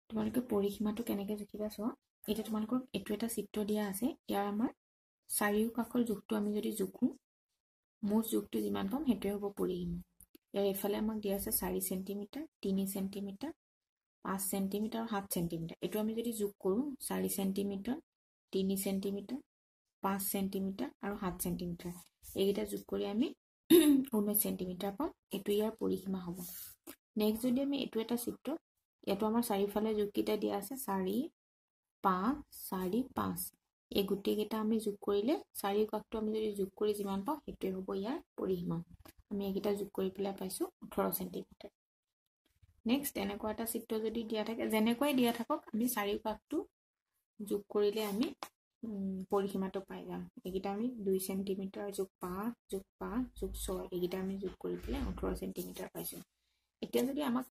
তোমালোকে পৰিসীমাটো কেনেকৈ জুখিবা চোৱা এতিয়া তোমালোকক এইটো এটা চিত্ৰ দিয়া আছে ইয়াৰ আমাৰ চাৰিওকাষৰ জোখটো আমি যদি জোখোঁ মুঠ জোখটো যিমান পাম সেইটোৱে হ'ব পৰিসীমা ইয়াৰ এইফালে আমাক দিয়া আছে 4 সেন্টিমিটাৰ 3 সেন্টিমিটাৰ 5 সেন্টিমিটাৰ আৰু 7 সেন্টিমিটাৰ এইটো আমি যদি যোগ কৰোঁ 4 সেন্টিমিটাৰ 3 সেন্টিমিটাৰ 5 সেন্টিমিটাৰ আৰু 7 সেন্টিমিটাৰ এইকেইটা যোগ কৰি আমি 19 সেন্টিমিটাৰ পাম এইটো ইয়াৰ পৰিসীমা হ'ব নেক্সট যদি আমি এইটো এটা চিত্ৰ ইয়াতো আমাৰ চাৰিওফালে জোখকেইটা দিয়া আছে 4 5 4 5 এই গোটেইকেইটা আমি যোগ কৰিলে চাৰিওকাষটো আমি যদি যোগ কৰি যিমান পাওঁ সেইটোৱে হ'ব ইয়াৰ পৰিসীমা আমি এইকেইটা যোগ কৰি পেলাই পাইছোঁ 18 সেন্টিমিটাৰ নেক্সট এনেকুৱা এটা চিত্ৰ যদি দিয়া থাকে যেনেকৈ দিয়া থাকক আমি চাৰিওকাষটো যোগ কৰিলে আমি পৰিসীমাটো পাই যাম এইকেইটা আমি 2 সেন্টিমিটাৰ যোগ 5 যোগ 5 যোগ 6 এইকেইটা আমি যোগ কৰি পেলাই 18 সেন্টিমিটাৰ পাইছোঁ এতিয়া যদি আমাক